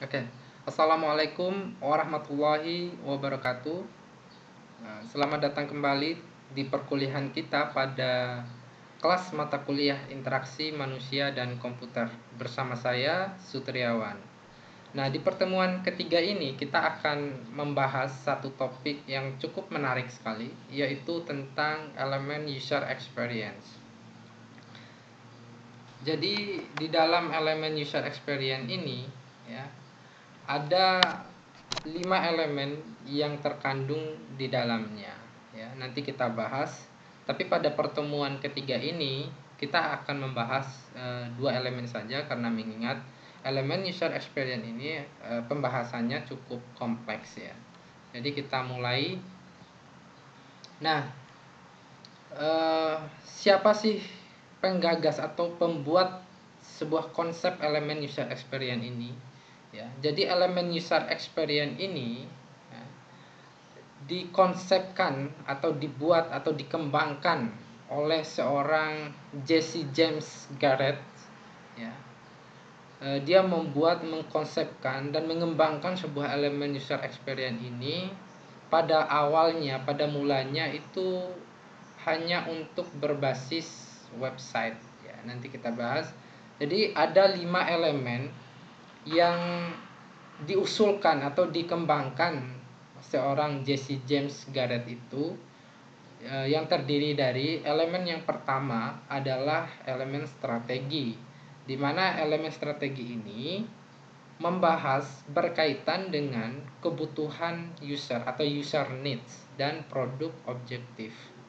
Oke, Assalamualaikum warahmatullahi wabarakatuh. Selamat datang kembali di perkuliahan kita pada kelas mata kuliah interaksi manusia dan komputer bersama saya Sutriawan. Nah, di pertemuan ketiga ini kita akan membahas satu topik yang cukup menarik sekali, yaitu tentang elemen user experience. Jadi di dalam elemen user experience ini, ya, ada 5 elemen yang terkandung di dalamnya, ya. Nanti kita bahas, tapi pada pertemuan ketiga ini kita akan membahas 2 elemen saja, karena mengingat elemen user experience ini pembahasannya cukup kompleks, ya. Jadi kita mulai. Nah, siapa sih penggagas atau pembuat sebuah konsep elemen user experience ini, ya? Jadi elemen user experience ini, ya, dikonsepkan atau dibuat atau dikembangkan oleh seorang Jesse James Garrett, ya. Dia mengkonsepkan dan mengembangkan sebuah elemen user experience ini. Pada awalnya, pada mulanya itu hanya untuk berbasis website, ya. Nanti kita bahas. Jadi ada 5 elemen yang diusulkan atau dikembangkan seorang Jesse James Garrett itu, yang terdiri dari elemen yang pertama adalah elemen strategi, di mana elemen strategi ini membahas berkaitan dengan kebutuhan user atau user needs dan produk objektif.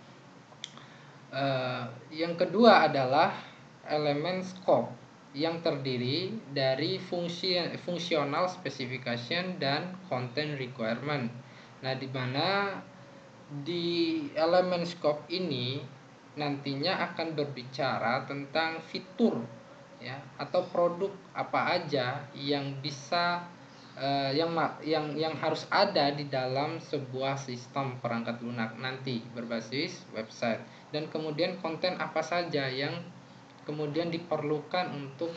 Yang kedua adalah elemen scope, yang terdiri dari functional specification dan content requirement. Nah, di mana di elemen scope ini nantinya akan berbicara tentang fitur, ya, atau produk apa aja yang bisa yang harus ada di dalam sebuah sistem perangkat lunak nanti berbasis website, dan kemudian konten apa saja yang kemudian diperlukan untuk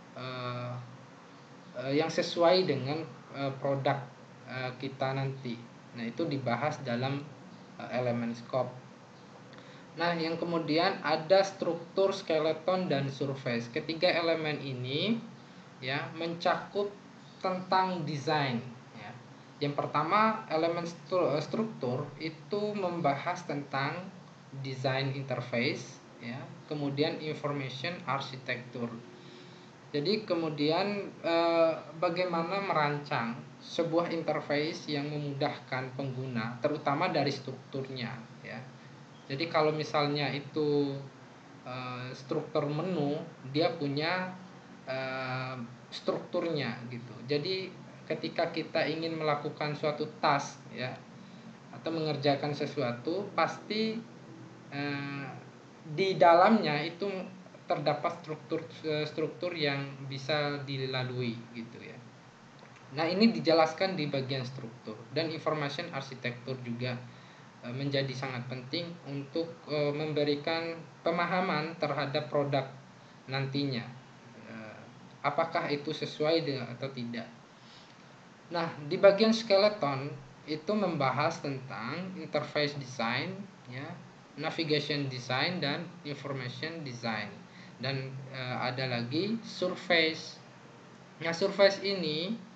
yang sesuai dengan produk kita nanti. Nah, itu dibahas dalam elemen scope. Nah, yang kemudian ada struktur, skeleton, dan surface. Ketiga elemen ini, ya, mencakup tentang desain, ya. Yang pertama, elemen struktur itu membahas tentang desain interface, ya. Kemudian information architecture. Jadi kemudian bagaimana merancang sebuah interface yang memudahkan pengguna, terutama dari strukturnya, ya. Jadi kalau misalnya itu struktur menu, dia punya strukturnya gitu. Jadi ketika kita ingin melakukan suatu task, ya, atau mengerjakan sesuatu, pasti di dalamnya itu terdapat struktur yang bisa dilalui gitu, ya. Nah, ini dijelaskan di bagian struktur, dan information architecture juga menjadi sangat penting untuk memberikan pemahaman terhadap produk nantinya, apakah itu sesuai dengan atau tidak. Nah, di bagian skeleton itu membahas tentang interface design, ya, navigation design, dan information design, dan ada lagi surface. Nah, surface ini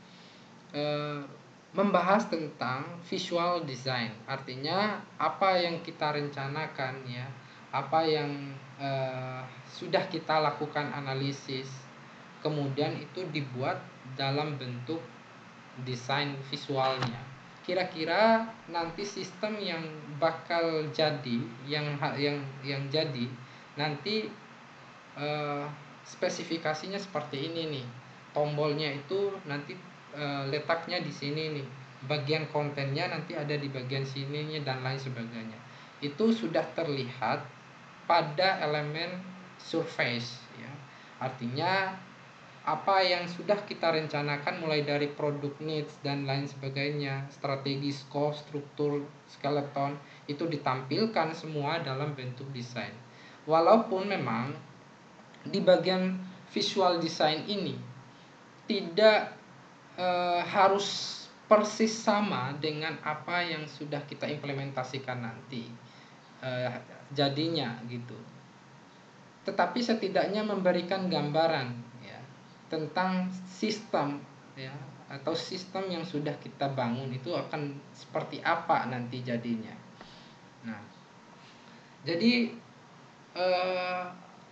membahas tentang visual design, artinya apa yang kita rencanakan, ya, apa yang sudah kita lakukan analisis, kemudian itu dibuat dalam bentuk desain visualnya. Kira-kira nanti sistem yang bakal jadi, yang jadi nanti spesifikasinya seperti ini nih. Tombolnya itu nanti letaknya di sini nih. Bagian kontennya nanti ada di bagian sininya dan lain sebagainya. Itu sudah terlihat pada elemen surface, ya. Artinya apa yang sudah kita rencanakan mulai dari produk needs dan lain sebagainya, strategi, scope, struktur, skeleton, itu ditampilkan semua dalam bentuk desain. Walaupun memang di bagian visual design ini tidak harus persis sama dengan apa yang sudah kita implementasikan nanti jadinya gitu. Tetapi setidaknya memberikan gambaran ya tentang sistem ya atau sistem yang sudah kita bangun itu akan seperti apa nanti jadinya. Nah, jadi eh,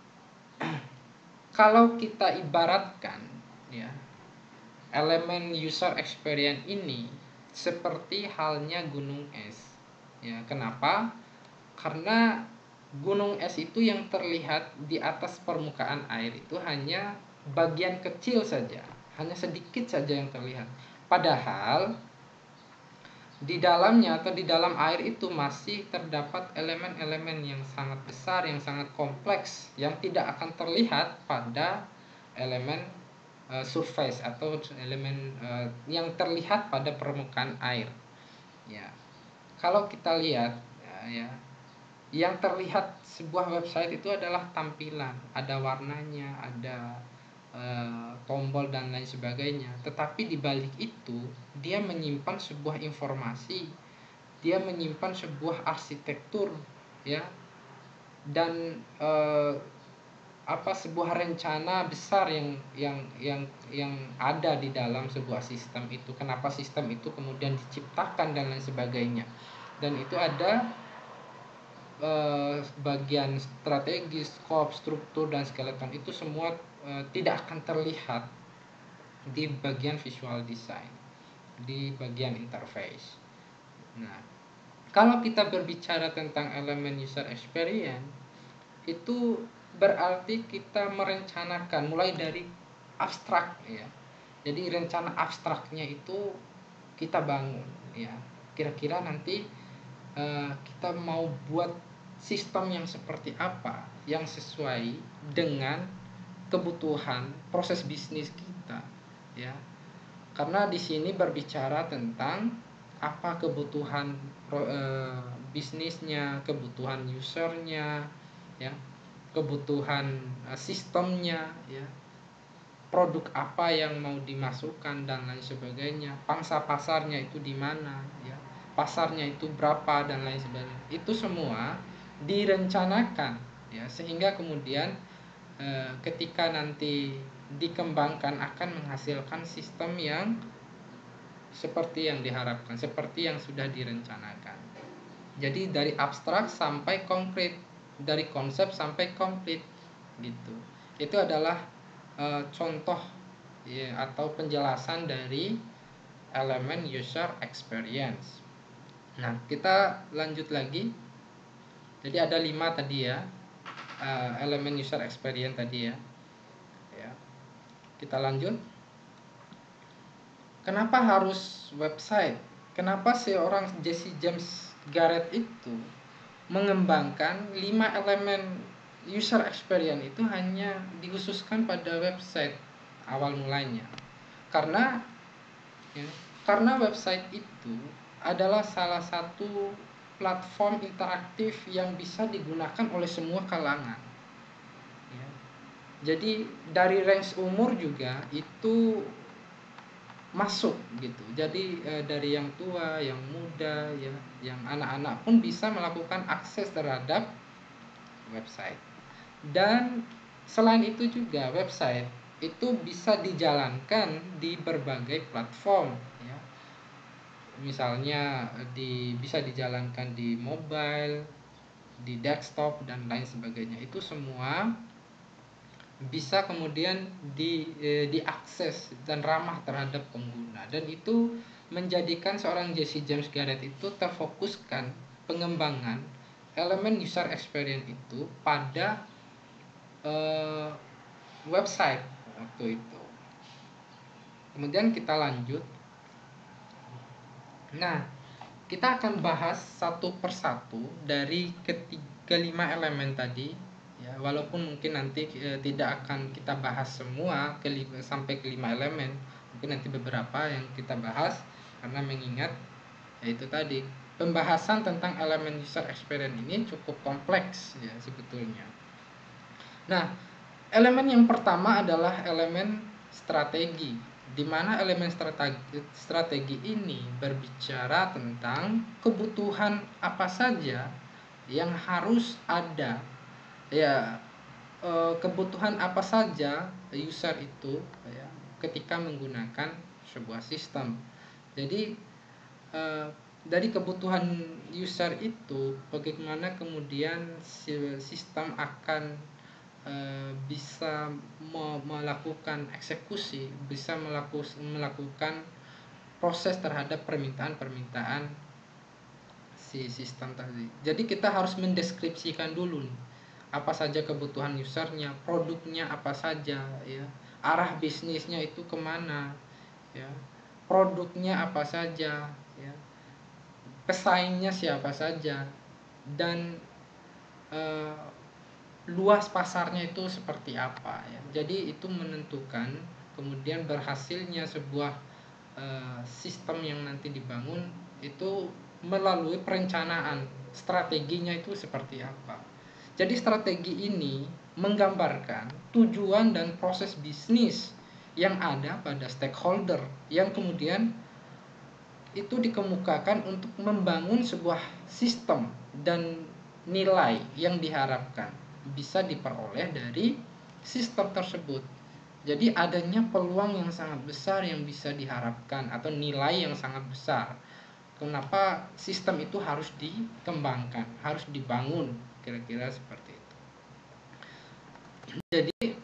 kalau kita ibaratkan ya elemen user experience ini seperti halnya gunung es. Ya, kenapa? Karena gunung es itu yang terlihat di atas permukaan air itu hanya bagian kecil saja, hanya sedikit saja yang terlihat. Padahal di dalamnya atau di dalam air itu masih terdapat elemen-elemen yang sangat besar, yang sangat kompleks, yang tidak akan terlihat pada elemen surface atau elemen yang terlihat pada permukaan air. Ya, kalau kita lihat ya, yang terlihat sebuah website itu adalah tampilan, ada warnanya, ada tombol dan lain sebagainya. Tetapi di balik itu dia menyimpan sebuah informasi, dia menyimpan sebuah arsitektur, ya, dan sebuah rencana besar yang ada di dalam sebuah sistem itu. Kenapa sistem itu kemudian diciptakan dan lain sebagainya. Dan itu ada bagian strategis, scope, struktur dan skeleton itu semua tidak akan terlihat di bagian visual design, di bagian interface. Nah, kalau kita berbicara tentang elemen user experience, itu berarti kita merencanakan mulai dari abstrak ya. Jadi rencana abstraknya itu kita bangun ya. Kira-kira nanti kita mau buat sistem yang seperti apa yang sesuai dengan kebutuhan proses bisnis kita ya. Karena di sini berbicara tentang apa kebutuhan bisnisnya, kebutuhan usernya ya, kebutuhan sistemnya ya, produk apa yang mau dimasukkan dan lain sebagainya, pangsa pasarnya itu di mana ya, pasarnya itu berapa dan lain sebagainya. Itu semua direncanakan ya, sehingga kemudian ketika nanti dikembangkan akan menghasilkan sistem yang seperti yang diharapkan, seperti yang sudah direncanakan. Jadi dari abstrak sampai konkret, dari konsep sampai komplit gitu. Itu adalah contoh ya, atau penjelasan dari elemen user experience. Nah, kita lanjut lagi. Jadi ada 5 tadi ya, elemen user experience tadi ya. Ya. Kita lanjut. Kenapa harus website? Kenapa seorang Jesse James Garrett itu mengembangkan 5 elemen user experience itu hanya dikhususkan pada website awal mulanya? Karena ya, karena website itu adalah salah satu platform interaktif yang bisa digunakan oleh semua kalangan. Ya. Jadi dari range umur juga itu masuk gitu. Jadi dari yang tua, yang muda, ya, yang anak-anak pun bisa melakukan akses terhadap website. Dan selain itu juga website itu bisa dijalankan di berbagai platform ya. Misalnya bisa dijalankan di mobile, di desktop dan lain sebagainya. Itu semua bisa kemudian diakses dan ramah terhadap pengguna, dan itu menjadikan seorang Jesse James Garrett itu terfokuskan pengembangan elemen user experience itu pada website waktu itu. Kemudian kita lanjut. Nah, kita akan bahas satu persatu dari kelima elemen tadi ya, walaupun mungkin nanti tidak akan kita bahas semua sampai kelima elemen, mungkin nanti beberapa yang kita bahas karena mengingat yaitu tadi pembahasan tentang elemen user experience ini cukup kompleks ya sebetulnya. Nah, elemen yang pertama adalah elemen strategi di mana elemen strategi ini berbicara tentang kebutuhan apa saja yang harus ada, ya, kebutuhan apa saja user itu, ya, ketika menggunakan sebuah sistem. Jadi dari kebutuhan user itu, bagaimana kemudian sistem akan bisa melakukan eksekusi, bisa melakukan proses terhadap permintaan-permintaan si sistem tadi. Jadi kita harus mendeskripsikan dulu nih, apa saja kebutuhan usernya, produknya apa saja, ya, arah bisnisnya itu kemana, ya, produknya apa saja, ya, pesaingnya siapa saja, dan eh, luas pasarnya itu seperti apa, ya. Jadi itu menentukan kemudian berhasilnya sebuah sistem yang nanti dibangun itu melalui perencanaan strateginya itu seperti apa. Jadi strategi ini menggambarkan tujuan dan proses bisnis yang ada pada stakeholder yang kemudian itu dikemukakan untuk membangun sebuah sistem dan nilai yang diharapkan bisa diperoleh dari sistem tersebut. Jadi adanya peluang yang sangat besar yang bisa diharapkan atau nilai yang sangat besar. Kenapa sistem itu harus dikembangkan, harus dibangun, kira-kira seperti itu. Jadi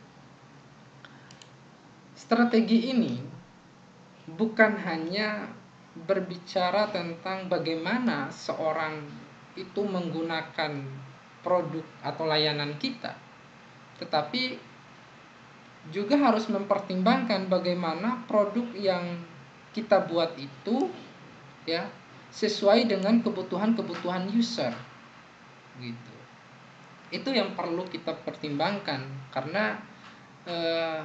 strategi ini bukan hanya berbicara tentang bagaimana seorang itu menggunakan produk atau layanan kita, tetapi juga harus mempertimbangkan bagaimana produk yang kita buat itu, ya, sesuai dengan kebutuhan-kebutuhan user gitu. Itu yang perlu kita pertimbangkan karena eh,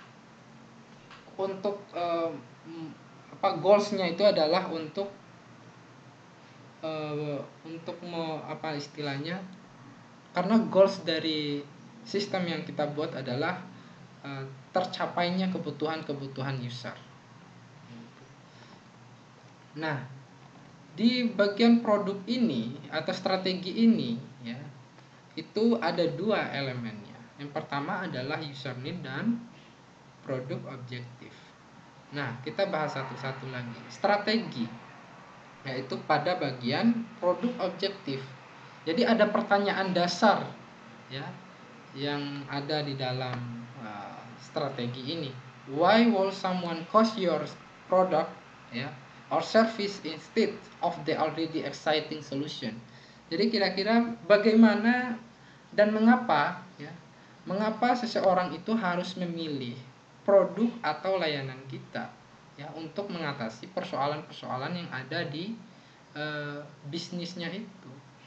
untuk goalsnya itu adalah untuk apa istilahnya, karena goals dari sistem yang kita buat adalah tercapainya kebutuhan-kebutuhan user. Nah, di bagian produk ini atau strategi ini, ya, itu ada dua elemennya. Yang pertama adalah user need dan produk objektif. Nah, kita bahas satu-satu lagi. Strategi, yaitu pada bagian produk objektif. Jadi ada pertanyaan dasar, ya, yang ada di dalam strategi ini. Why will someone cost your product, ya, or service instead of the already exciting solution? Jadi kira-kira bagaimana dan mengapa, ya, mengapa seseorang itu harus memilih produk atau layanan kita, ya, untuk mengatasi persoalan-persoalan yang ada di bisnisnya itu.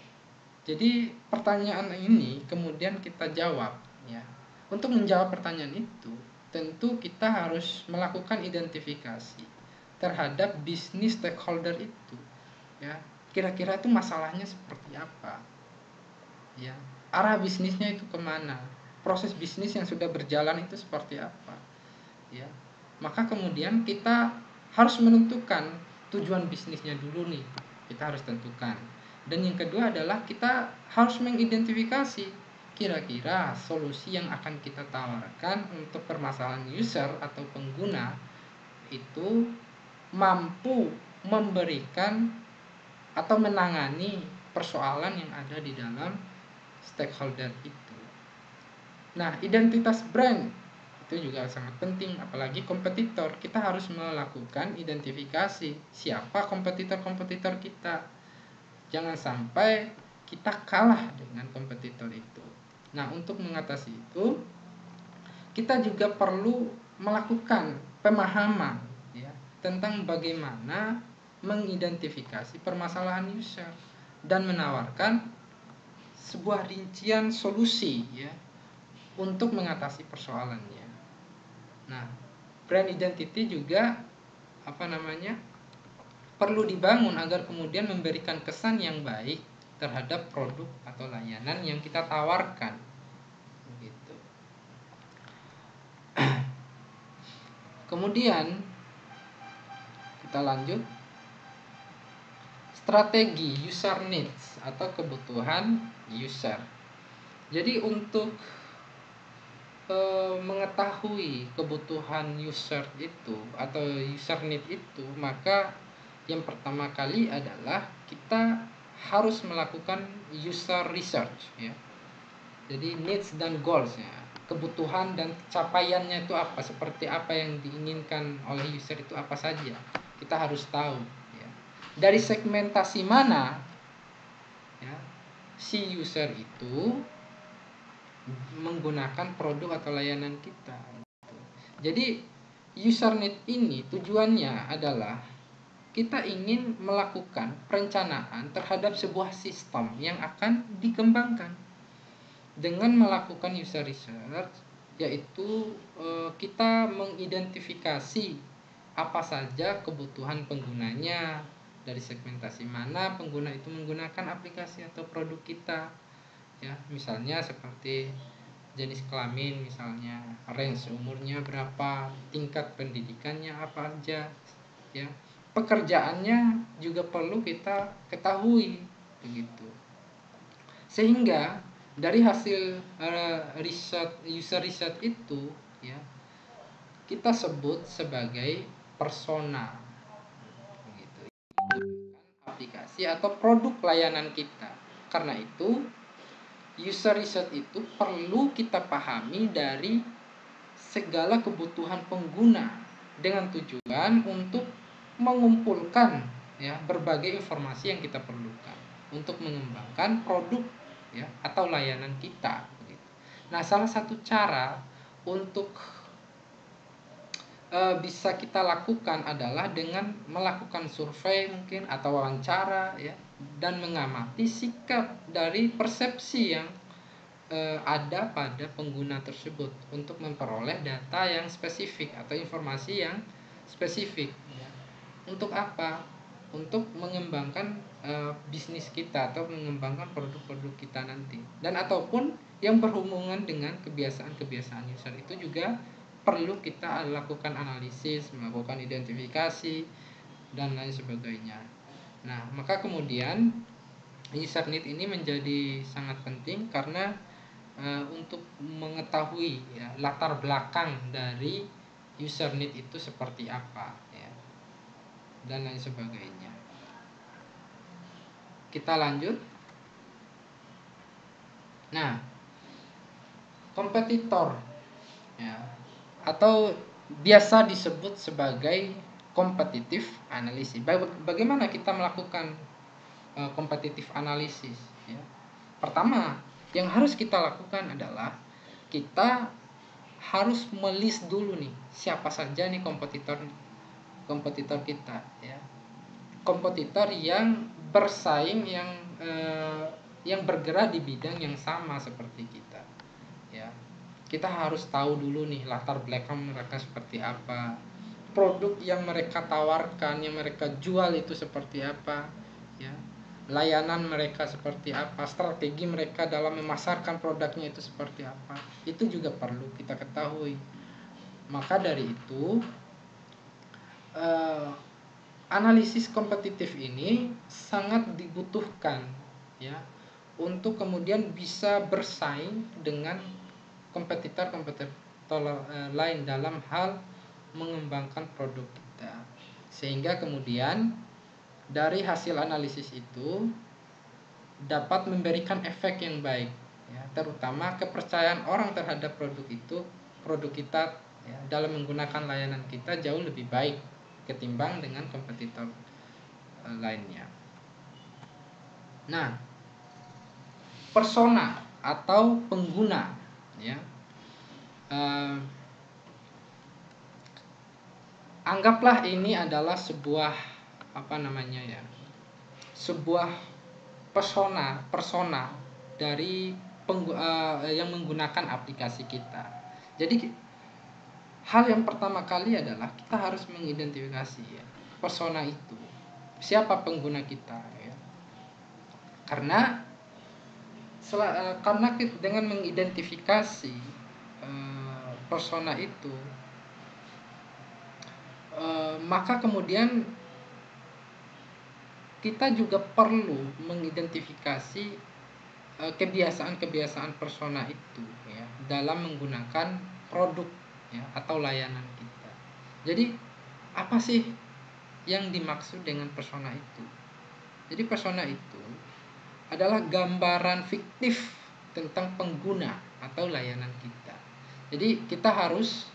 Jadi pertanyaan ini kemudian kita jawab, ya. Untuk menjawab pertanyaan itu, tentu kita harus melakukan identifikasi terhadap bisnis stakeholder itu, ya. Kira-kira itu masalahnya seperti apa, ya. Arah bisnisnya itu kemana, proses bisnis yang sudah berjalan itu seperti apa, ya. Maka kemudian kita harus menentukan tujuan bisnisnya dulu nih, kita harus tentukan. Dan yang kedua adalah kita harus mengidentifikasi kira-kira solusi yang akan kita tawarkan untuk permasalahan user atau pengguna itu mampu memberikan atau menangani persoalan yang ada di dalam stakeholder itu. Nah, identitas brand itu juga sangat penting, apalagi kompetitor. Kita harus melakukan identifikasi siapa kompetitor-kompetitor kita. Jangan sampai kita kalah dengan kompetitor itu. Nah, untuk mengatasi itu, kita juga perlu melakukan pemahaman, ya, tentang bagaimana mengidentifikasi permasalahan user dan menawarkan sebuah rincian solusi, ya, untuk mengatasi persoalannya. Nah, brand identity juga perlu dibangun agar kemudian memberikan kesan yang baik terhadap produk atau layanan yang kita tawarkan. Begitu. Kemudian kita lanjut, strategi user needs atau kebutuhan user. Jadi untuk mengetahui kebutuhan user itu atau user need itu, maka yang pertama kali adalah kita harus melakukan user research ya. Jadi needs dan goals ya, kebutuhan dan capaiannya itu apa, seperti apa yang diinginkan oleh user itu apa saja, kita harus tahu ya. Dari segmentasi mana ya si user itu menggunakan produk atau layanan kita. Jadi user need ini tujuannya adalah kita ingin melakukan perencanaan terhadap sebuah sistem yang akan dikembangkan. Dengan melakukan user research, yaitu kita mengidentifikasi apa saja kebutuhan penggunanya, dari segmentasi mana pengguna itu menggunakan aplikasi atau produk kita ya, misalnya seperti jenis kelamin, misalnya range umurnya berapa, tingkat pendidikannya apa aja ya, pekerjaannya juga perlu kita ketahui begitu. Sehingga dari hasil user research itu ya, kita sebut sebagai persona begitu, aplikasi atau produk layanan kita. Karena itu user research itu perlu kita pahami dari segala kebutuhan pengguna dengan tujuan untuk mengumpulkan ya berbagai informasi yang kita perlukan untuk mengembangkan produk ya atau layanan kita gitu. Nah, salah satu cara untuk bisa kita lakukan adalah dengan melakukan survei mungkin atau wawancara ya, dan mengamati sikap dari persepsi yang ada pada pengguna tersebut untuk memperoleh data yang spesifik atau informasi yang spesifik ya. Untuk apa? Untuk mengembangkan bisnis kita atau mengembangkan produk-produk kita nanti, dan ataupun yang berhubungan dengan kebiasaan-kebiasaan user itu juga perlu kita lakukan analisis, melakukan identifikasi dan lain sebagainya. Nah, maka kemudian user need ini menjadi sangat penting karena untuk mengetahui ya, latar belakang dari user need itu seperti apa ya, dan lain sebagainya. Kita lanjut. Nah, kompetitor ya, atau biasa disebut sebagai kompetitif analisis. Bagaimana kita melakukan kompetitif analisis ya? Pertama yang harus kita lakukan adalah kita harus melist dulu nih siapa saja nih kompetitor kita ya, kompetitor yang bersaing, yang bergerak di bidang yang sama seperti kita ya. Kita harus tahu dulu nih latar belakang mereka seperti apa, produk yang mereka tawarkan, yang mereka jual itu seperti apa ya, layanan mereka seperti apa, strategi mereka dalam memasarkan produknya itu seperti apa, itu juga perlu kita ketahui. Maka dari itu analisis kompetitif ini sangat dibutuhkan ya, untuk kemudian bisa bersaing dengan kompetitor-kompetitor lain dalam hal mengembangkan produk kita. Sehingga kemudian dari hasil analisis itu dapat memberikan efek yang baik ya, terutama kepercayaan orang terhadap produk kita ya, dalam menggunakan layanan kita jauh lebih baik ketimbang dengan kompetitor lainnya. Nah, persona atau pengguna ya, anggaplah ini adalah sebuah sebuah persona dari yang menggunakan aplikasi kita. Jadi hal yang pertama kali adalah kita harus mengidentifikasi ya, persona itu siapa pengguna kita ya. Karena dengan mengidentifikasi persona itu Maka kemudian kita juga perlu mengidentifikasi kebiasaan-kebiasaan persona itu ya dalam menggunakan produk ya atau layanan kita. Jadi apa sih yang dimaksud dengan persona itu? Jadi persona itu adalah gambaran fiktif tentang pengguna atau layanan kita. Jadi kita harus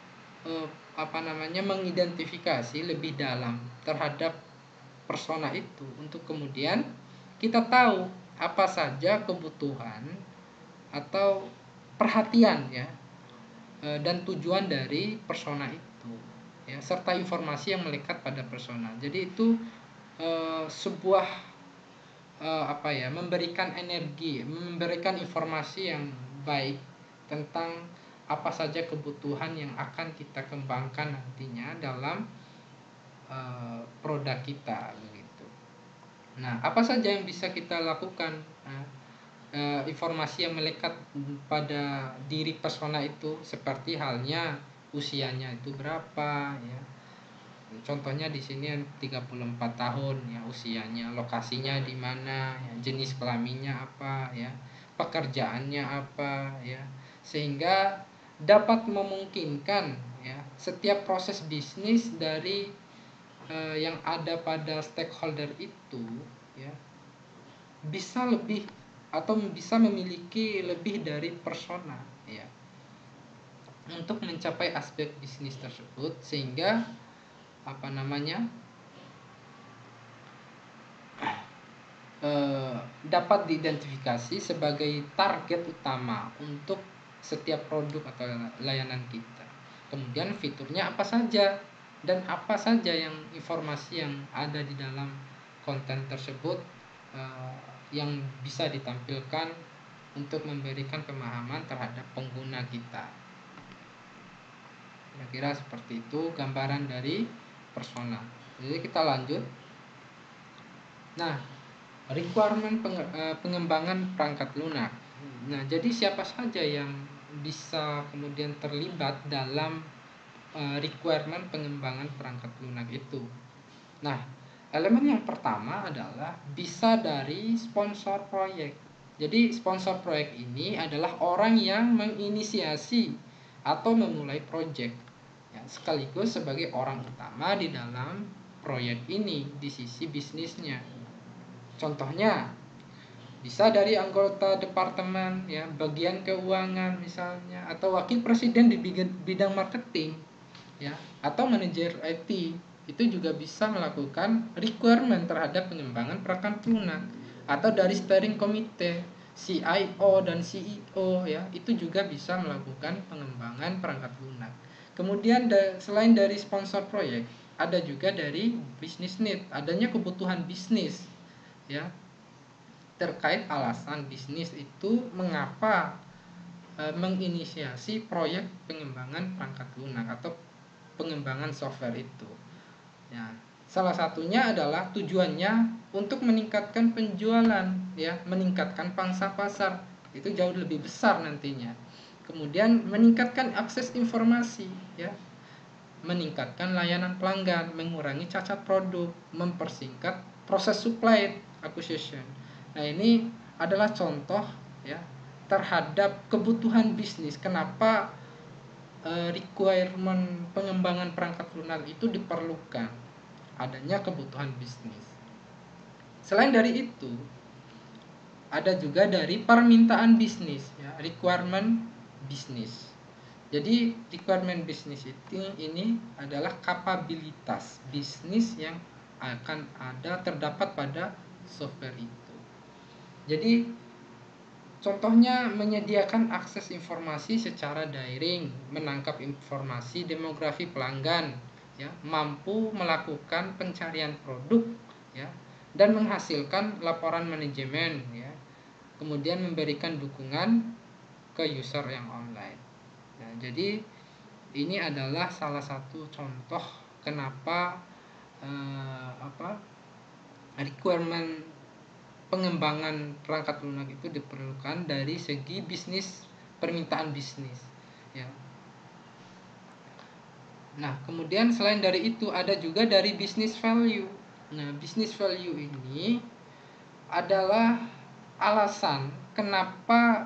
mengidentifikasi lebih dalam terhadap persona itu untuk kemudian kita tahu apa saja kebutuhan atau perhatian ya dan tujuan dari persona itu ya serta informasi yang melekat pada persona. Jadi itu sebuah memberikan energi, memberikan informasi yang baik tentang apa saja kebutuhan yang akan kita kembangkan nantinya dalam produk kita begitu. Nah, apa saja yang bisa kita lakukan? Informasi yang melekat pada diri persona itu seperti halnya usianya itu berapa ya. Contohnya di sini 34 tahun ya usianya, lokasinya di mana, ya, jenis kelaminnya apa ya, pekerjaannya apa ya. Sehingga dapat memungkinkan ya setiap proses bisnis dari yang ada pada stakeholder itu ya bisa lebih atau bisa memiliki lebih dari persona ya untuk mencapai aspek bisnis tersebut sehingga dapat diidentifikasi sebagai target utama untuk setiap produk atau layanan kita. Kemudian fiturnya apa saja dan apa saja yang informasi yang ada di dalam konten tersebut yang bisa ditampilkan untuk memberikan pemahaman terhadap pengguna kita. Kira-kira seperti itu gambaran dari persona. Jadi kita lanjut. Nah, requirement pengembangan perangkat lunak. Nah, jadi siapa saja yang bisa kemudian terlibat dalam requirement pengembangan perangkat lunak itu? Nah, elemen yang pertama adalah bisa dari sponsor proyek. Jadi sponsor proyek ini adalah orang yang menginisiasi atau memulai proyek ya, sekaligus sebagai orang utama di dalam proyek ini di sisi bisnisnya. Contohnya bisa dari anggota departemen ya, bagian keuangan misalnya, atau wakil presiden di bidang marketing ya, atau manajer IT. Itu juga bisa melakukan requirement terhadap pengembangan perangkat lunak, atau dari steering committee, CIO dan CEO ya, itu juga bisa melakukan pengembangan perangkat lunak. Kemudian selain dari sponsor proyek, ada juga dari business need, adanya kebutuhan bisnis ya terkait alasan bisnis itu mengapa menginisiasi proyek pengembangan perangkat lunak atau pengembangan software itu. Ya, salah satunya adalah tujuannya untuk meningkatkan penjualan, ya, meningkatkan pangsa pasar. Itu jauh lebih besar nantinya. Kemudian meningkatkan akses informasi, ya, meningkatkan layanan pelanggan, mengurangi cacat produk, mempersingkat proses supply acquisition. Nah, ini adalah contoh ya terhadap kebutuhan bisnis. Kenapa requirement pengembangan perangkat lunak itu diperlukan? Adanya kebutuhan bisnis. Selain dari itu, ada juga dari permintaan bisnis ya, requirement bisnis. Jadi requirement bisnis ini adalah kapabilitas bisnis yang akan ada terdapat pada software itu. Jadi contohnya menyediakan akses informasi secara daring, menangkap informasi demografi pelanggan, ya, mampu melakukan pencarian produk, ya, dan menghasilkan laporan manajemen, ya, kemudian memberikan dukungan ke user yang online. Nah, jadi ini adalah salah satu contoh kenapa requirement pengembangan perangkat lunak itu diperlukan dari segi bisnis, permintaan bisnis ya. Nah, kemudian selain dari itu ada juga dari business value. Nah, business value ini adalah alasan kenapa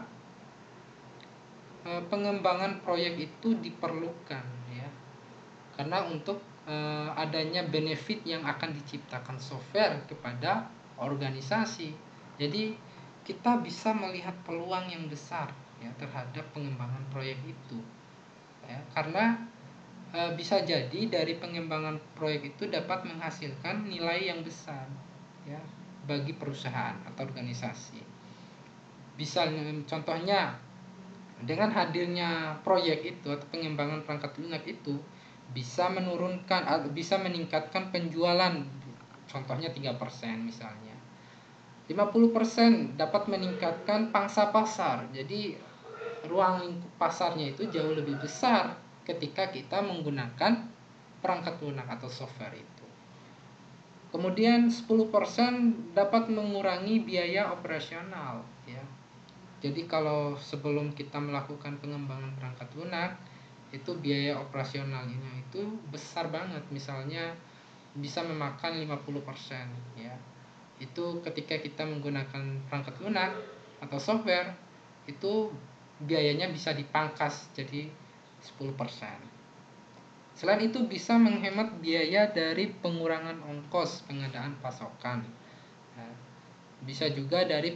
pengembangan proyek itu diperlukan, ya. Karena untuk adanya benefit yang akan diciptakan software kepada organisasi. Jadi kita bisa melihat peluang yang besar, ya, terhadap pengembangan proyek itu, ya. Karena bisa jadi dari pengembangan proyek itu dapat menghasilkan nilai yang besar, ya, bagi perusahaan atau organisasi. Bisa contohnya dengan hadirnya proyek itu atau pengembangan perangkat lunak itu bisa meningkatkan penjualan, contohnya 3% misalnya. 50% dapat meningkatkan pangsa pasar. Jadi ruang lingkup pasarnya itu jauh lebih besar ketika kita menggunakan perangkat lunak atau software itu. Kemudian 10% dapat mengurangi biaya operasional, ya. Jadi kalau sebelum kita melakukan pengembangan perangkat lunak, itu biaya operasionalnya itu besar banget, misalnya bisa memakan 50%, ya. Itu ketika kita menggunakan perangkat lunak atau software, itu biayanya bisa dipangkas jadi 10%. Selain itu bisa menghemat biaya dari pengurangan ongkos pengadaan pasokan. Nah, bisa juga dari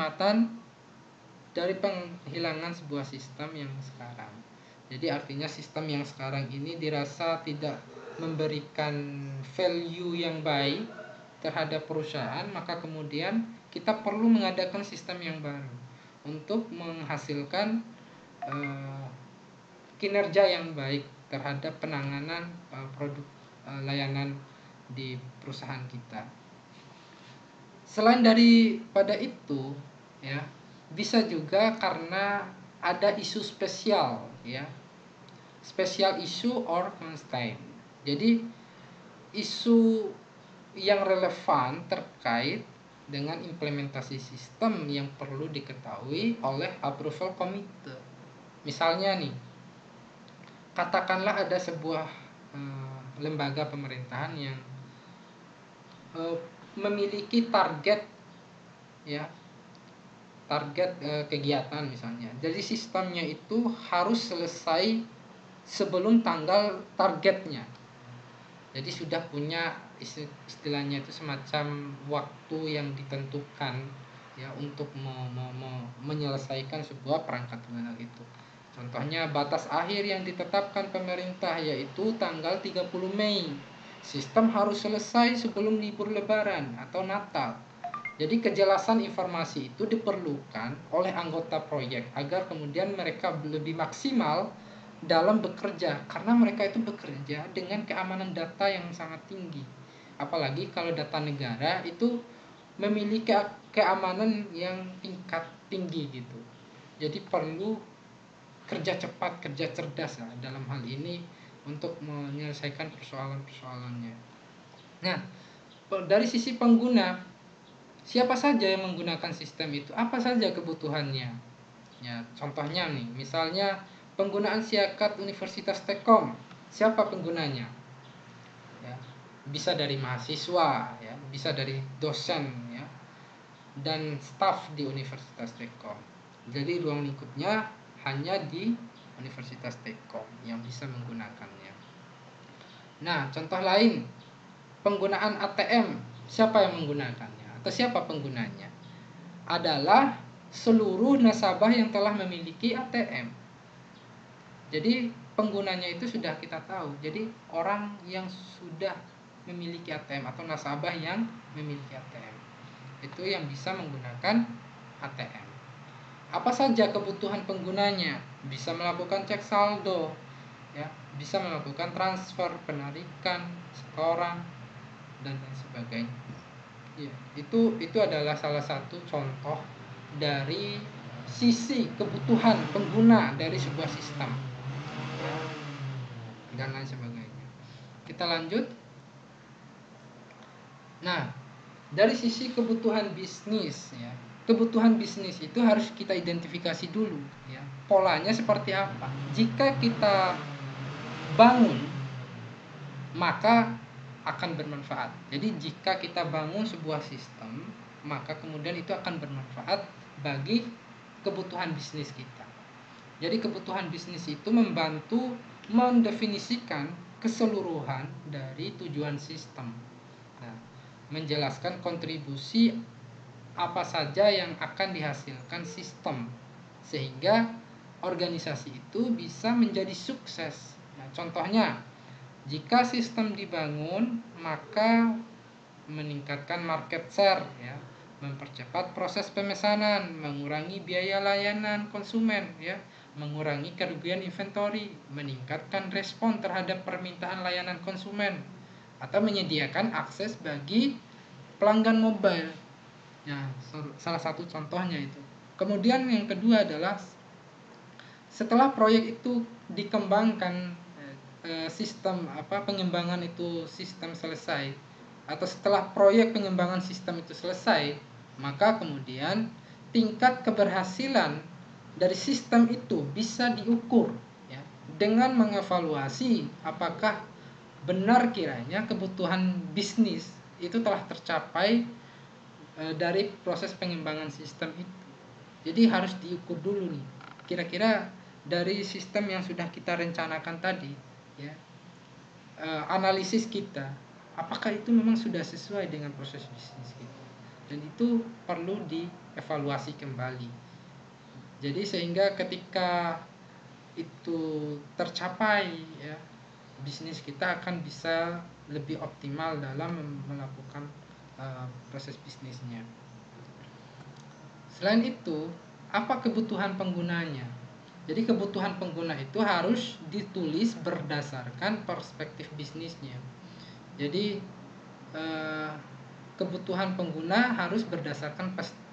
penghilangan sebuah sistem yang sekarang. Jadi artinya sistem yang sekarang ini dirasa tidak memberikan value yang baik terhadap perusahaan, maka kemudian kita perlu mengadakan sistem yang baru untuk menghasilkan kinerja yang baik terhadap penanganan produk layanan di perusahaan kita. Selain daripada itu, ya, bisa juga karena ada isu spesial, ya, special issue or constraint. Jadi isu yang relevan terkait dengan implementasi sistem yang perlu diketahui oleh approval committee. Misalnya nih, katakanlah ada sebuah lembaga pemerintahan yang memiliki target, ya, target kegiatan misalnya. Jadi sistemnya itu harus selesai sebelum tanggal targetnya. Jadi sudah punya istilahnya itu semacam waktu yang ditentukan, ya, untuk menyelesaikan sebuah perangkat lunak itu. Contohnya batas akhir yang ditetapkan pemerintah yaitu tanggal 30 Mei. Sistem harus selesai sebelum libur Lebaran atau Natal. Jadi kejelasan informasi itu diperlukan oleh anggota proyek agar kemudian mereka lebih maksimal dalam bekerja, karena mereka itu bekerja dengan keamanan data yang sangat tinggi. Apalagi kalau data negara itu memiliki keamanan yang tingkat tinggi gitu. Jadi perlu kerja cepat, kerja cerdas lah dalam hal ini untuk menyelesaikan persoalan-persoalannya. Nah, dari sisi pengguna, siapa saja yang menggunakan sistem itu? Apa saja kebutuhannya? Ya, contohnya nih, misalnya penggunaan siakat Universitas Tekom. Siapa penggunanya? Ya, bisa dari mahasiswa, ya, bisa dari dosen, ya, dan staf di Universitas Tekom. Jadi ruang lingkupnya hanya di Universitas Tekom yang bisa menggunakannya. Nah, contoh lain, penggunaan ATM. Siapa yang menggunakannya? Atau siapa penggunanya? Adalah seluruh nasabah yang telah memiliki ATM. Jadi penggunanya itu sudah kita tahu. Jadi orang yang sudah memiliki ATM atau nasabah yang memiliki ATM itu yang bisa menggunakan ATM. Apa saja kebutuhan penggunanya? Bisa melakukan cek saldo, ya, bisa melakukan transfer, penarikan, setoran, dan lain sebagainya. Ya, itu adalah salah satu contoh dari sisi kebutuhan pengguna dari sebuah sistem, ya, dan lain sebagainya. Kita lanjut. Nah, dari sisi kebutuhan bisnis, ya, kebutuhan bisnis itu harus kita identifikasi dulu, ya, polanya seperti apa. Jika kita bangun maka akan bermanfaat. Jadi jika kita bangun sebuah sistem, maka kemudian itu akan bermanfaat bagi kebutuhan bisnis kita. Jadi kebutuhan bisnis itu membantu mendefinisikan keseluruhan dari tujuan sistem. Nah, menjelaskan kontribusi apa saja yang akan dihasilkan sistem sehingga organisasi itu bisa menjadi sukses. Nah, contohnya, jika sistem dibangun, maka meningkatkan market share, ya, mempercepat proses pemesanan, mengurangi biaya layanan konsumen, ya, mengurangi kerugian inventory, meningkatkan respon terhadap permintaan layanan konsumen, atau menyediakan akses bagi pelanggan mobile. Ya, salah satu contohnya itu. Kemudian yang kedua adalah setelah proyek itu dikembangkan, sistem pengembangan itu sistem selesai, atau setelah proyek pengembangan sistem itu selesai, maka kemudian tingkat keberhasilan dari sistem itu bisa diukur, ya, dengan mengevaluasi apakah benar kiranya kebutuhan bisnis itu telah tercapai dari proses pengembangan sistem itu. Jadi harus diukur dulu nih, kira-kira dari sistem yang sudah kita rencanakan tadi, ya, analisis kita, apakah itu memang sudah sesuai dengan proses bisnis kita, dan itu perlu dievaluasi kembali. Jadi sehingga ketika itu tercapai, ya, bisnis kita akan bisa lebih optimal dalam melakukan proses bisnisnya. Selain itu, apa kebutuhan penggunanya? Jadi kebutuhan pengguna itu harus ditulis berdasarkan perspektif bisnisnya. Jadi kebutuhan pengguna harus berdasarkan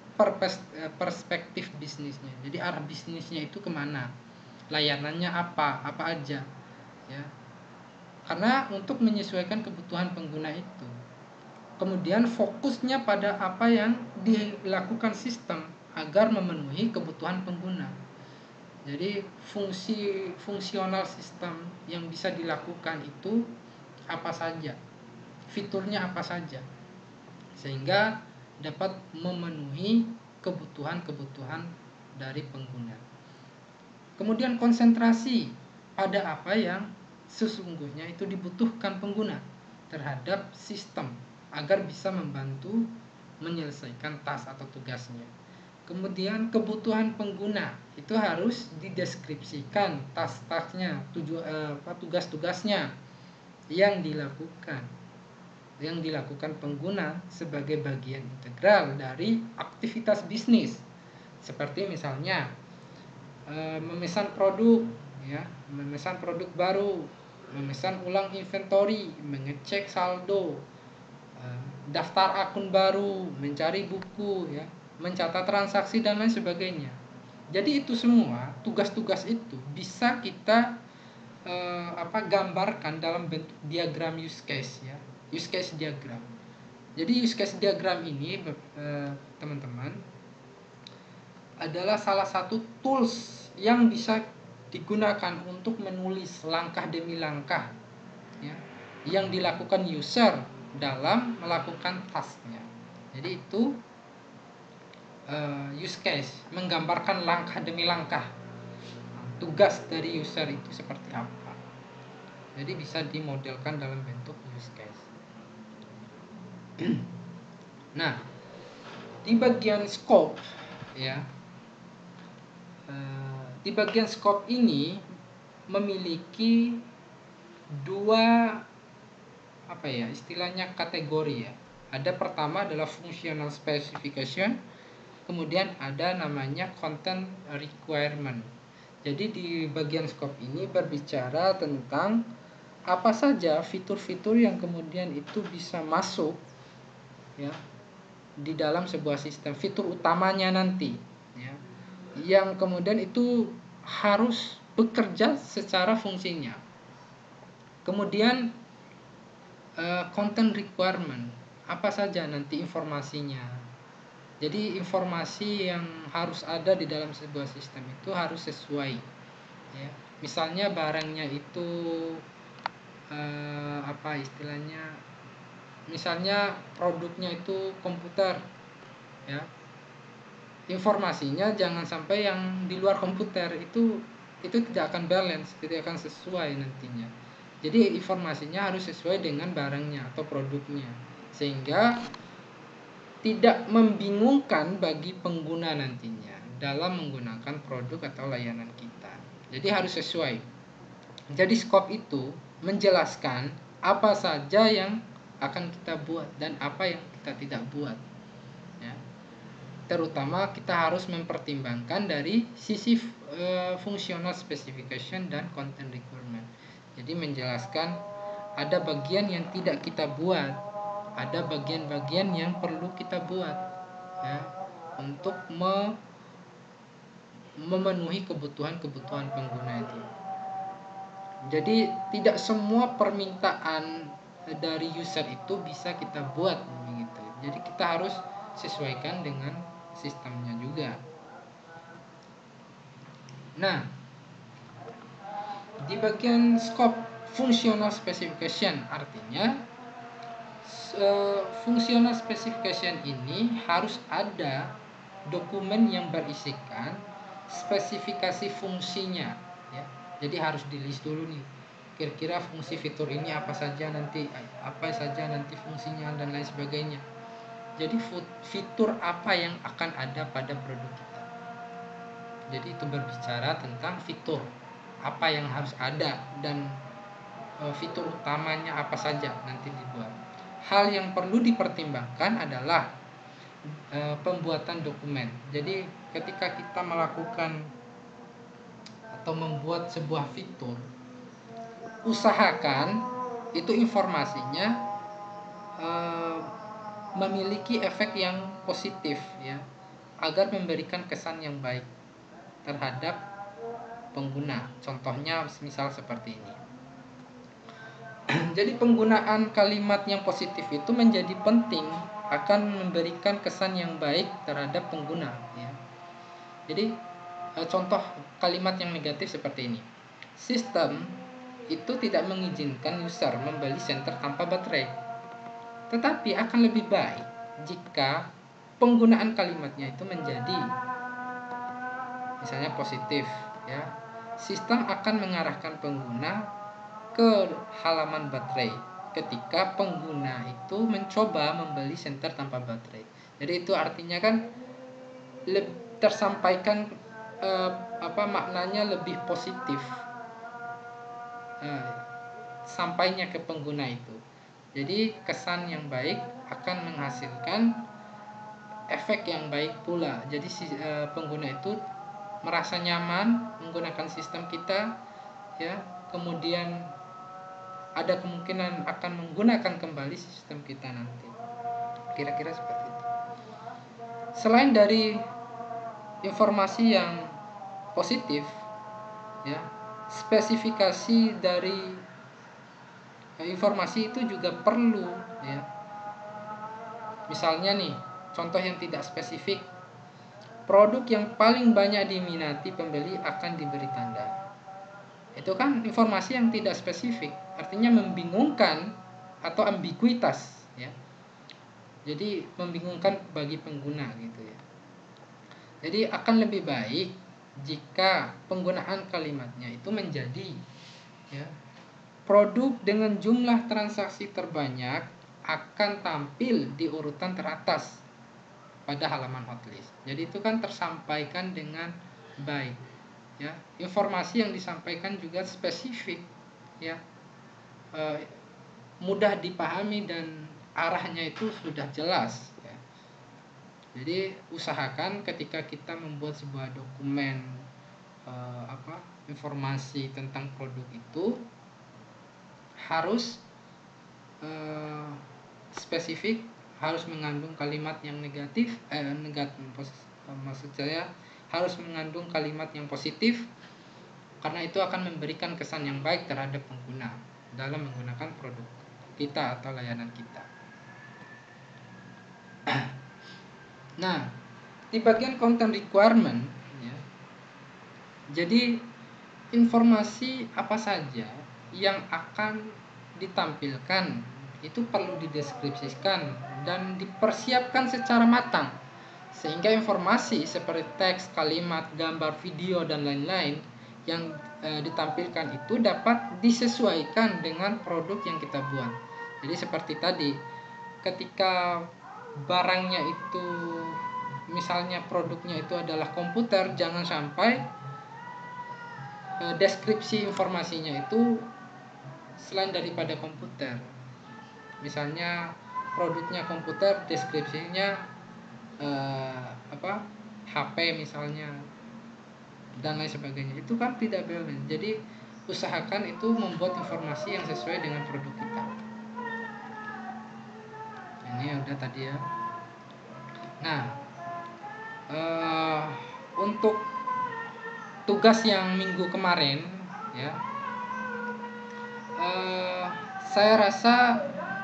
perspektif bisnisnya. Jadi arah bisnisnya itu kemana, layanannya apa aja, ya. Karena untuk menyesuaikan kebutuhan pengguna itu, kemudian fokusnya pada apa yang dilakukan sistem agar memenuhi kebutuhan pengguna. Jadi fungsional sistem yang bisa dilakukan itu apa saja, fiturnya apa saja, sehingga dapat memenuhi kebutuhan-kebutuhan dari pengguna. Kemudian konsentrasi pada apa yang sesungguhnya itu dibutuhkan pengguna terhadap sistem agar bisa membantu menyelesaikan task atau tugasnya. Kemudian kebutuhan pengguna itu harus dideskripsikan task-tasknya, tugas-tugasnya yang dilakukan pengguna sebagai bagian integral dari aktivitas bisnis. Seperti misalnya memesan produk, ya, memesan produk baru, memesan ulang inventory, mengecek saldo, daftar akun baru, mencari buku, ya, mencatat transaksi dan lain sebagainya. Jadi itu semua tugas-tugas itu bisa kita gambarkan dalam bentuk diagram use case, ya, use case diagram. Jadi use case diagram ini teman-teman adalah salah satu tools yang bisa digunakan untuk menulis langkah demi langkah, ya, yang dilakukan user dalam melakukan tasknya. Jadi itu use case, menggambarkan langkah demi langkah tugas dari user itu seperti apa. Jadi bisa dimodelkan dalam bentuk use case. Nah, di bagian scope, ya, di bagian scope ini memiliki dua istilahnya kategori, ya. Ada pertama adalah functional specification, kemudian ada namanya content requirement. Jadi di bagian scope ini berbicara tentang apa saja fitur-fitur yang kemudian itu bisa masuk, ya, di dalam sebuah sistem, fitur utamanya nanti, ya, yang kemudian itu harus bekerja secara fungsinya. Kemudian content requirement, apa saja nanti informasinya. Jadi informasi yang harus ada di dalam sebuah sistem itu harus sesuai, ya. Misalnya barangnya itu apa istilahnya, misalnya produknya itu komputer, ya, informasinya jangan sampai yang di luar komputer itu tidak akan balance, tidak akan sesuai nantinya. Jadi informasinya harus sesuai dengan barangnya atau produknya, sehingga tidak membingungkan bagi pengguna nantinya dalam menggunakan produk atau layanan kita. Jadi harus sesuai. Jadi scope itu menjelaskan apa saja yang akan kita buat dan apa yang kita tidak buat, ya. Terutama kita harus mempertimbangkan dari sisi functional specification dan content requirement. Jadi menjelaskan ada bagian yang tidak kita buat, ada bagian-bagian yang perlu kita buat, ya, untuk memenuhi kebutuhan-kebutuhan pengguna itu. Jadi tidak semua permintaan dari user itu bisa kita buat begitu. Jadi kita harus sesuaikan dengan sistemnya juga. Nah, di bagian scope functional specification, artinya functional specification ini harus ada dokumen yang berisikan spesifikasi fungsinya, ya. Jadi harus di list dulu nih, kira-kira fungsi fitur ini apa saja nanti fungsinya dan lain sebagainya. Jadi fitur apa yang akan ada pada produk kita. Jadi itu berbicara tentang fitur apa yang harus ada dan fitur utamanya apa saja nanti dibuat. Hal yang perlu dipertimbangkan adalah pembuatan dokumen. Jadi ketika kita melakukan atau membuat sebuah fitur, usahakan itu informasinya memiliki efek yang positif, ya, agar memberikan kesan yang baik terhadap pengguna. Contohnya misal seperti ini. Jadi penggunaan kalimat yang positif itu menjadi penting, akan memberikan kesan yang baik terhadap pengguna, ya. Jadi contoh kalimat yang negatif seperti ini. Sistem itu tidak mengizinkan user membeli senter tanpa baterai. Tetapi akan lebih baik jika penggunaan kalimatnya itu menjadi misalnya positif, ya. Sistem akan mengarahkan pengguna ke halaman baterai ketika pengguna itu mencoba membeli senter tanpa baterai. Jadi itu artinya kan tersampaikan maknanya lebih positif, sampainya ke pengguna itu. Jadi kesan yang baik akan menghasilkan efek yang baik pula. Jadi pengguna itu merasa nyaman menggunakan sistem kita, ya. Kemudian ada kemungkinan akan menggunakan kembali sistem kita nanti. Kira-kira seperti itu. Selain dari informasi yang positif, ya, spesifikasi dari informasi itu juga perlu, ya. Misalnya nih, contoh yang tidak spesifik, produk yang paling banyak diminati pembeli akan diberi tanda. Itu kan informasi yang tidak spesifik, artinya membingungkan atau ambiguitas, ya. Jadi membingungkan bagi pengguna gitu, ya. Jadi akan lebih baik jika penggunaan kalimatnya itu menjadi, ya, produk dengan jumlah transaksi terbanyak akan tampil di urutan teratas pada halaman hotlist. Jadi itu kan tersampaikan dengan baik, ya. Informasi yang disampaikan juga spesifik, ya, mudah dipahami dan arahnya itu sudah jelas, ya. Jadi usahakan ketika kita membuat sebuah dokumen informasi tentang produk itu harus spesifik, harus mengandung kalimat yang negatif, maksud saya harus mengandung kalimat yang positif, karena itu akan memberikan kesan yang baik terhadap pengguna dalam menggunakan produk kita atau layanan kita. Nah, di bagian content requirement, ya, jadi informasi apa saja yang akan ditampilkan itu perlu dideskripsikan dan dipersiapkan secara matang, sehingga informasi seperti teks, kalimat, gambar, video, dan lain-lain yang ditampilkan itu dapat disesuaikan dengan produk yang kita buat. Jadi seperti tadi, ketika barangnya itu, misalnya produknya itu adalah komputer, jangan sampai deskripsi informasinya itu selain daripada komputer. Misalnya produknya komputer, deskripsinya HP misalnya, dan lain sebagainya, itu kan tidak boleh. Jadi usahakan itu membuat informasi yang sesuai dengan produk kita. Ini udah tadi ya. Nah, untuk tugas yang minggu kemarin ya, saya rasa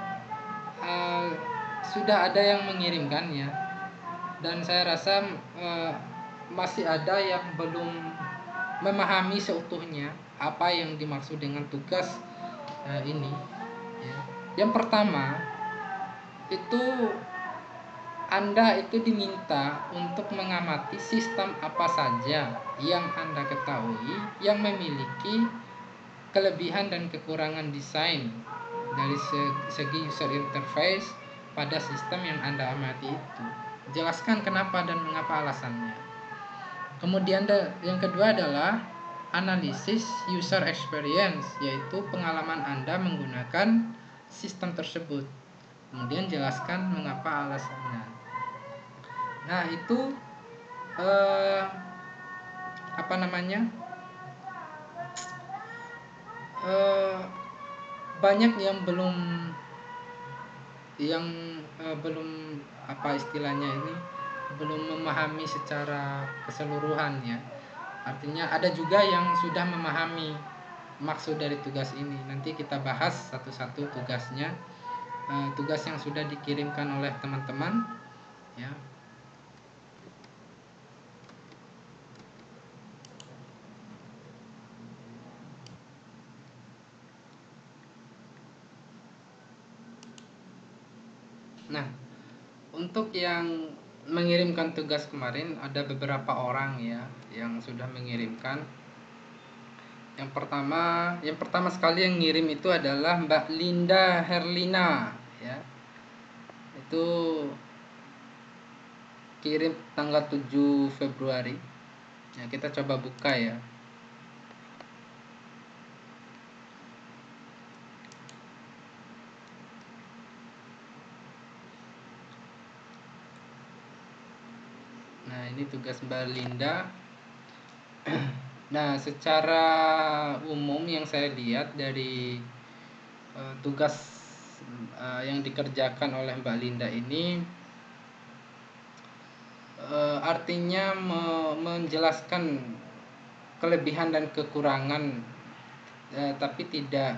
sudah ada yang mengirimkan ya, dan saya rasa masih ada yang belum memahami seutuhnya apa yang dimaksud dengan tugas ini ya. Yang pertama itu, Anda itu diminta untuk mengamati sistem apa saja yang Anda ketahui yang memiliki kelebihan dan kekurangan desain dari segi user interface pada sistem yang Anda amati itu. Jelaskan kenapa dan mengapa alasannya. Kemudian yang kedua adalah analisis user experience, yaitu pengalaman Anda menggunakan sistem tersebut. Kemudian jelaskan mengapa alasannya. Nah, itu banyak yang belum belum memahami secara keseluruhan ya. Artinya ada juga yang sudah memahami maksud dari tugas ini. Nanti kita bahas satu-satu tugasnya, tugas yang sudah dikirimkan oleh teman-teman ya. Nah, untuk yang mengirimkan tugas kemarin ada beberapa orang ya yang sudah mengirimkan. Yang pertama sekali yang ngirim itu adalah Mbak Linda Herlina ya. Itu kirim tanggal 7 Februari. Ya, kita coba buka ya. Nah, ini tugas Mbak Linda. Nah, secara umum yang saya lihat dari tugas yang dikerjakan oleh Mbak Linda ini, artinya menjelaskan kelebihan dan kekurangan, tapi tidak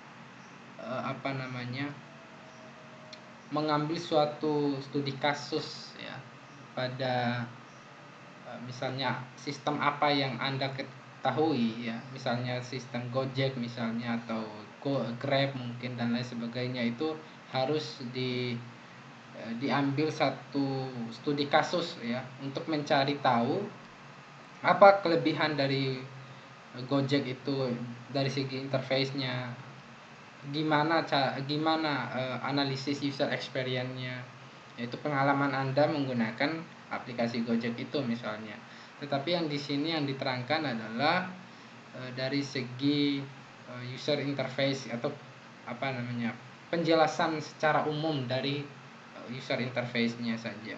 mengambil suatu studi kasus ya pada misalnya sistem apa yang Anda ketahui ya, misalnya sistem Gojek misalnya, atau Grab mungkin, dan lain sebagainya. Itu harus diambil satu studi kasus ya, untuk mencari tahu apa kelebihan dari Gojek itu dari segi interface-nya, gimana analisis user experience-nya, yaitu pengalaman Anda menggunakan aplikasi Gojek itu misalnya. Tetapi yang di sini yang diterangkan adalah dari segi user interface, atau penjelasan secara umum dari user interface-nya saja.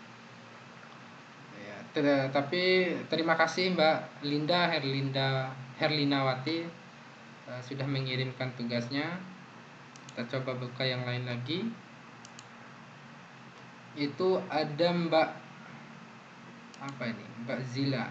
Ya, tapi terima kasih Mbak Linda Herlinawati sudah mengirimkan tugasnya. Kita coba buka yang lain lagi. Itu ada Mbak Zila.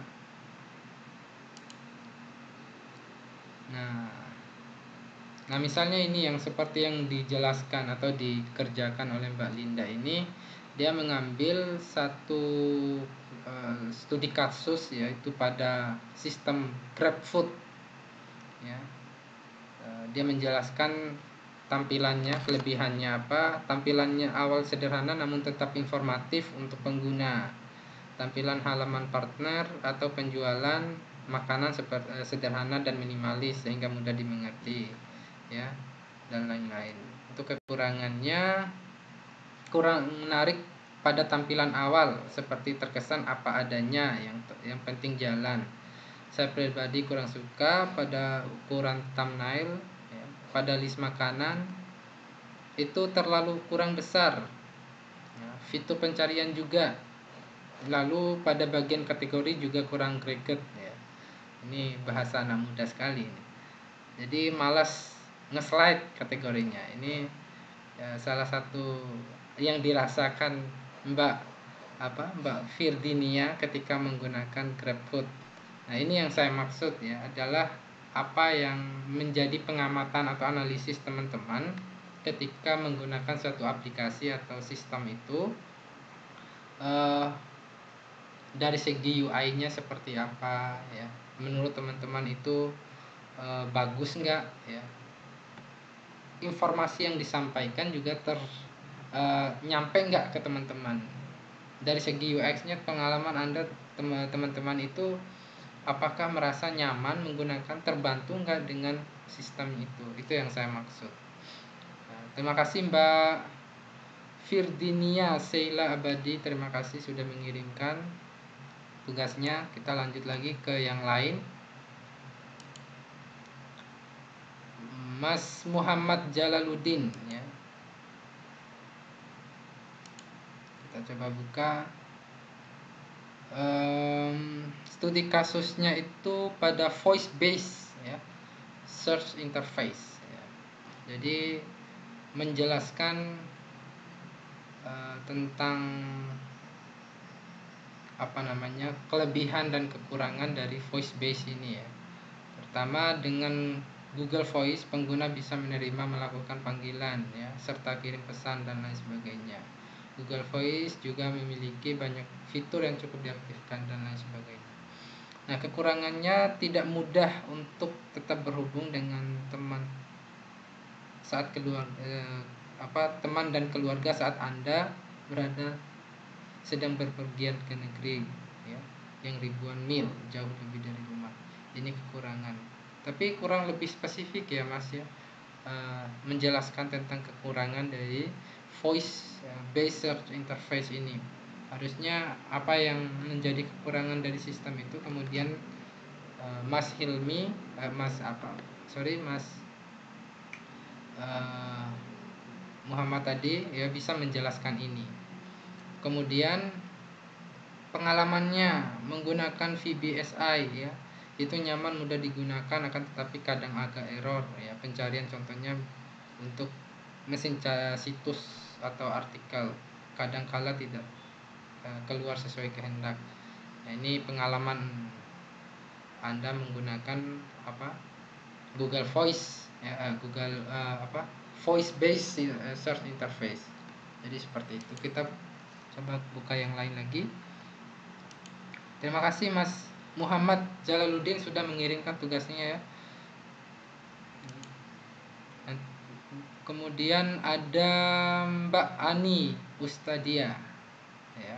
Nah, misalnya ini yang seperti yang dijelaskan atau dikerjakan oleh Mbak Linda ini, dia mengambil satu studi kasus, yaitu pada sistem GrabFood ya. Dia menjelaskan tampilannya, kelebihannya apa? Tampilannya awal sederhana namun tetap informatif untuk pengguna. Tampilan halaman partner atau penjualan makanan seperti sederhana dan minimalis sehingga mudah dimengerti, ya, dan lain-lain. Untuk kekurangannya, kurang menarik pada tampilan awal seperti terkesan apa adanya, yang penting jalan. Saya pribadi kurang suka pada ukuran thumbnail, ya. Pada list makanan itu terlalu kurang besar, ya. Fitur pencarian juga, lalu pada bagian kategori juga kurang greget, ya. Ini bahasa anak muda sekali ini. Jadi malas nge-slide kategorinya. Ini ya, salah satu yang dirasakan Mbak Firdinia ketika menggunakan GrabFood. Nah, ini yang saya maksud, ya, adalah apa yang menjadi pengamatan atau analisis teman-teman ketika menggunakan suatu aplikasi atau sistem itu, dari segi UI-nya seperti apa, ya. Menurut teman-teman itu bagus nggak, ya. Informasi yang disampaikan juga nyampe nggak ke teman-teman. Dari segi UX-nya, pengalaman Anda teman-teman itu apakah merasa nyaman menggunakan, terbantu nggak dengan sistem itu yang saya maksud. Nah, terima kasih Mbak Firdinia Sheila Abadi, terima kasih sudah mengirimkan tugasnya. Kita lanjut lagi ke yang lain. Mas Muhammad Jalaluddin, ya. Kita coba buka. Studi kasusnya itu pada voice based, ya, search interface, ya. Jadi menjelaskan tentang kelebihan dan kekurangan dari voice based ini, ya. Pertama, dengan Google Voice pengguna bisa menerima, melakukan panggilan, ya, serta kirim pesan dan lain sebagainya. Google Voice juga memiliki banyak fitur yang cukup diaktifkan dan lain sebagainya. Nah, kekurangannya tidak mudah untuk tetap berhubung dengan teman saat teman dan keluarga saat Anda sedang berpergian ke negeri, ya, yang ribuan mil jauh lebih dari rumah. Ini kekurangan. Tapi kurang lebih spesifik, ya Mas, ya, menjelaskan tentang kekurangan dari voice based search interface ini. Harusnya apa yang menjadi kekurangan dari sistem itu, kemudian Mas Muhammad tadi, ya, bisa menjelaskan ini. Kemudian pengalamannya menggunakan VBSI, ya, itu nyaman, mudah digunakan, akan tetapi kadang agak error, ya. Pencarian contohnya untuk mesin situs atau artikel kadang-kala tidak keluar sesuai kehendak. Nah, ini pengalaman Anda menggunakan Google Voice, ya, voice based search interface. Jadi seperti itu. Kita coba buka yang lain lagi. Terima kasih Mas Muhammad Jalaluddin sudah mengirimkan tugasnya, ya. Kemudian ada Mbak Ani Ustadia, ya.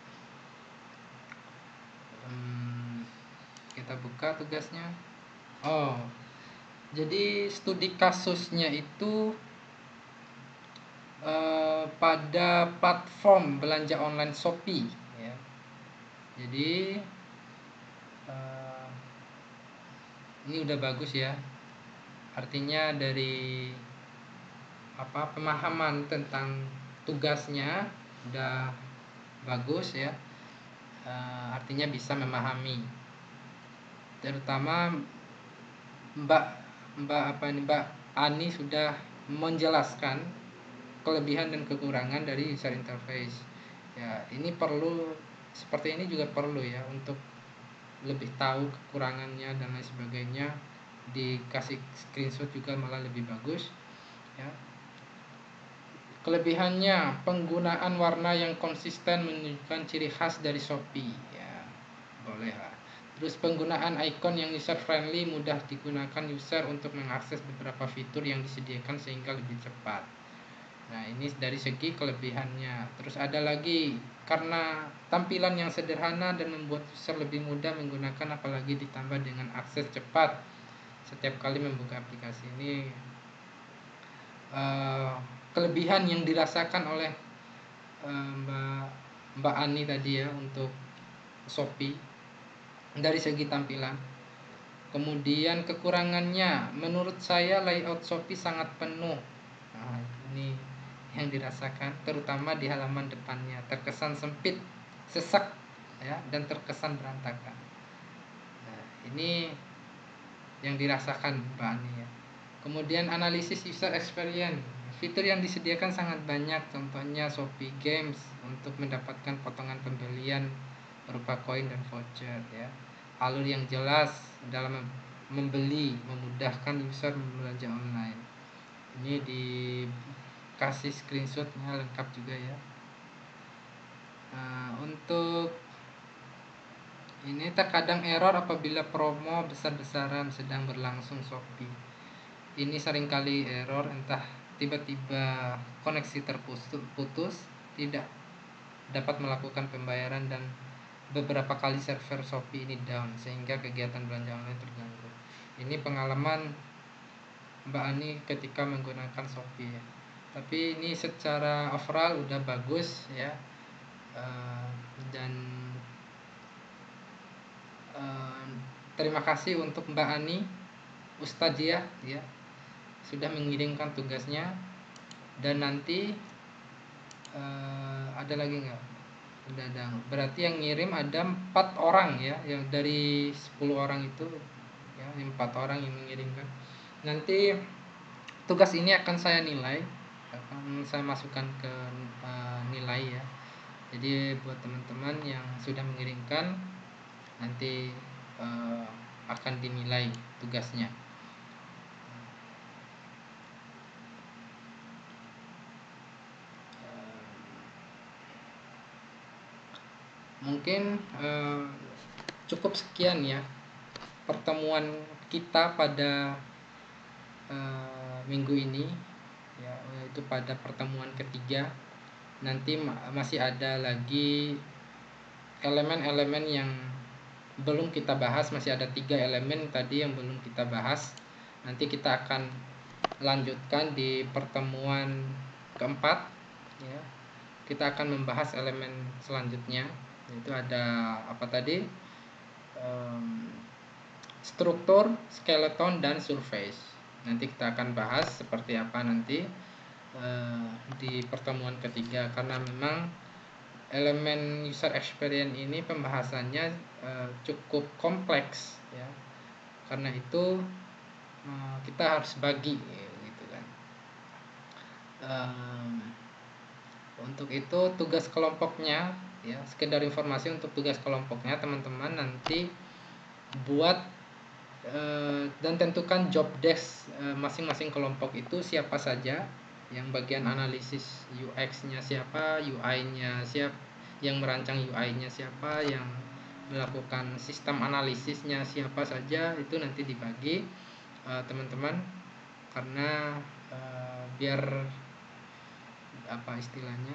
Kita buka tugasnya. Oh, jadi studi kasusnya itu pada platform belanja online Shopee, ya. Jadi ini udah bagus, ya. Artinya dari pemahaman tentang tugasnya udah bagus, ya. Artinya bisa memahami. Terutama Mbak Ani sudah menjelaskan kelebihan dan kekurangan dari user interface. Ya, ini seperti ini juga perlu, ya, untuk lebih tahu kekurangannya dan lain sebagainya. Dikasih screenshot juga malah lebih bagus, ya. Kelebihannya, penggunaan warna yang konsisten menunjukkan ciri khas dari Shopee, ya. Boleh lah. Terus penggunaan icon yang user friendly, mudah digunakan user untuk mengakses beberapa fitur yang disediakan sehingga lebih cepat. Nah, ini dari segi kelebihannya. Terus ada lagi, karena tampilan yang sederhana dan membuat user lebih mudah menggunakan, apalagi ditambah dengan akses cepat setiap kali membuka aplikasi ini. Kelebihan yang dirasakan oleh Mbak Ani tadi ya untuk Shopee dari segi tampilan. Kemudian kekurangannya, menurut saya layout Shopee sangat penuh. Nah, ini yang dirasakan, terutama di halaman depannya, terkesan sempit, sesak, ya, dan terkesan berantakan. Nah, ini yang dirasakan Mbak Ani ya. Kemudian analisis user experience, fitur yang disediakan sangat banyak, contohnya Shopee Games untuk mendapatkan potongan pembelian berupa koin dan voucher ya. Alur yang jelas dalam membeli, memudahkan user belanja online. Ini dikasih screenshotnya lengkap juga ya. Nah, untuk ini terkadang error apabila promo besar-besaran sedang berlangsung Shopee. Ini seringkali error, entah tiba-tiba koneksi terputus, tidak dapat melakukan pembayaran, dan beberapa kali server Shopee ini down sehingga kegiatan belanja online terganggu. Ini pengalaman Mbak Ani ketika menggunakan Shopee ya. Tapi ini secara overall udah bagus ya. Dan terima kasih untuk Mbak Ani Ustadziah ya, sudah mengirimkan tugasnya. Dan nanti ada lagi nggak? Udah ada. Berarti yang ngirim ada 4 orang ya, yang dari 10 orang itu ya, 4 orang yang mengirimkan. Nanti tugas ini akan saya nilai, akan saya masukkan ke nilai ya. Jadi buat teman-teman yang sudah mengirimkan, nanti akan dinilai tugasnya. Mungkin cukup sekian ya pertemuan kita pada minggu ini ya, yaitu pada pertemuan ketiga. Nanti masih ada lagi elemen-elemen yang belum kita bahas, masih ada 3 elemen tadi yang belum kita bahas. Nanti kita akan lanjutkan di pertemuan keempat ya. Kita akan membahas elemen selanjutnya, yaitu ada apa tadi, struktur, skeleton, dan surface. Nanti kita akan bahas seperti apa nanti di pertemuan ketiga, karena memang elemen user experience ini pembahasannya cukup kompleks ya. Karena itu kita harus bagi gitu kan. Untuk itu tugas kelompoknya ya, sekedar informasi untuk tugas kelompoknya teman-teman nanti buat dan tentukan job desk masing-masing kelompok itu siapa saja, yang bagian analisis UX-nya siapa, UI-nya siapa, yang merancang UI-nya siapa, yang melakukan sistem analisisnya siapa saja, itu nanti dibagi teman-teman, karena biar apa istilahnya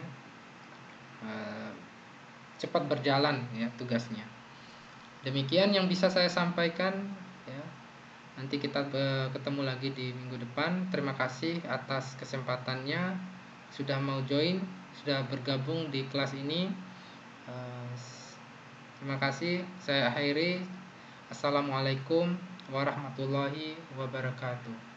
cepat berjalan ya tugasnya. Demikian yang bisa saya sampaikan ya. Nanti kita ketemu lagi di minggu depan. Terima kasih atas kesempatannya, sudah mau join, sudah bergabung di kelas ini. Terima kasih. Saya akhiri. Assalamualaikum warahmatullahi wabarakatuh.